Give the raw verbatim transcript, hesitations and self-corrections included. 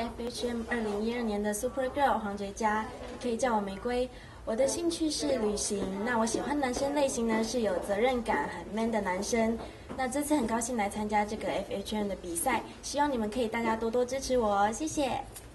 F H M 二零一二年的 Super Girl 黄觉佳，可以叫我玫瑰。我的兴趣是旅行，那我喜欢男生类型呢是有责任感、很 man 的男生。那这次很高兴来参加这个 F H M 的比赛，希望你们可以大家多多支持我哦，谢谢。